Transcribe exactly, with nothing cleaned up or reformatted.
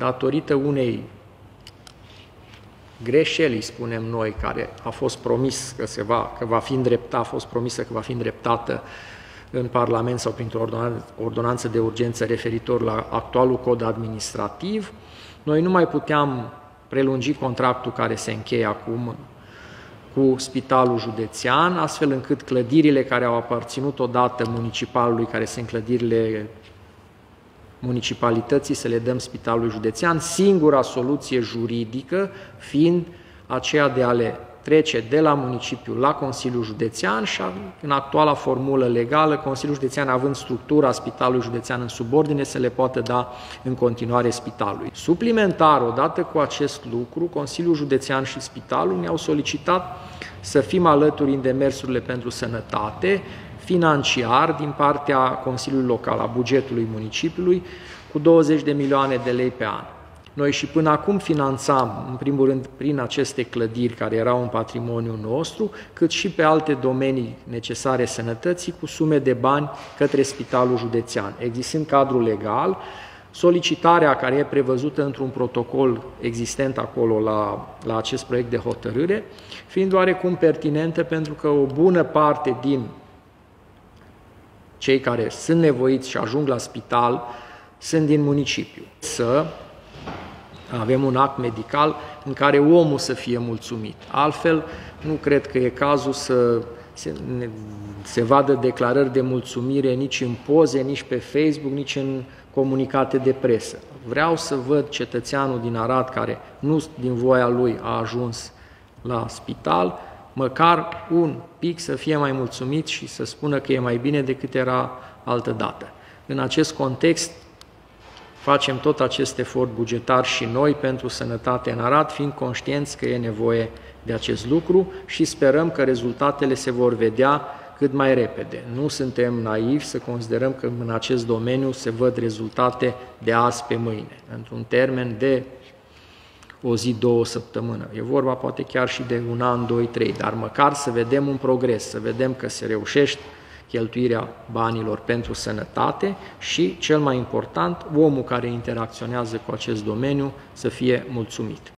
datorită unei greșeli, spunem noi, care a fost promis că, se va, că va fi îndreptată, a fost promisă că va fi îndreptată în Parlament sau printr-o ordonanță de urgență referitor la actualul cod administrativ, noi nu mai puteam prelungi contractul care se încheie acum cu Spitalul Județean, astfel încât clădirile care au aparținut odată municipalului, care sunt clădirile municipalității, să le dăm Spitalului Județean, singura soluție juridică fiind aceea de a le trece de la municipiu la Consiliul Județean și în actuala formulă legală, Consiliul Județean având structura Spitalului Județean în subordine, să le poată da în continuare Spitalului. Suplimentar, odată cu acest lucru, Consiliul Județean și Spitalul ne-au solicitat să fim alături în demersurile pentru sănătate, financiar, din partea Consiliului Local, a bugetului municipiului, cu douăzeci de milioane de lei pe an. Noi și până acum finanțam, în primul rând, prin aceste clădiri care erau în patrimoniul nostru, cât și pe alte domenii necesare sănătății, cu sume de bani către Spitalul Județean. Existând cadrul legal, solicitarea care e prevăzută într-un protocol existent acolo la, la acest proiect de hotărâre, fiind oarecum pertinentă pentru că o bună parte din cei care sunt nevoiți și ajung la spital sunt din municipiu. Să avem un act medical în care omul să fie mulțumit. Altfel, nu cred că e cazul să se, se vadă declarări de mulțumire nici în poze, nici pe Facebook, nici în comunicate de presă. Vreau să văd cetățeanul din Arad, care nu din voia lui a ajuns la spital, măcar un pic să fie mai mulțumit și să spună că e mai bine decât era altă dată. În acest context, facem tot acest efort bugetar și noi pentru sănătate în Arad, fiind conștienți că e nevoie de acest lucru și sperăm că rezultatele se vor vedea cât mai repede. Nu suntem naivi să considerăm că în acest domeniu se văd rezultate de azi pe mâine, într-un termen de o zi, două săptămână. E vorba poate chiar și de un an, doi, trei, dar măcar să vedem un progres, să vedem că se reușește cheltuirea banilor pentru sănătate și, cel mai important, omul care interacționează cu acest domeniu să fie mulțumit.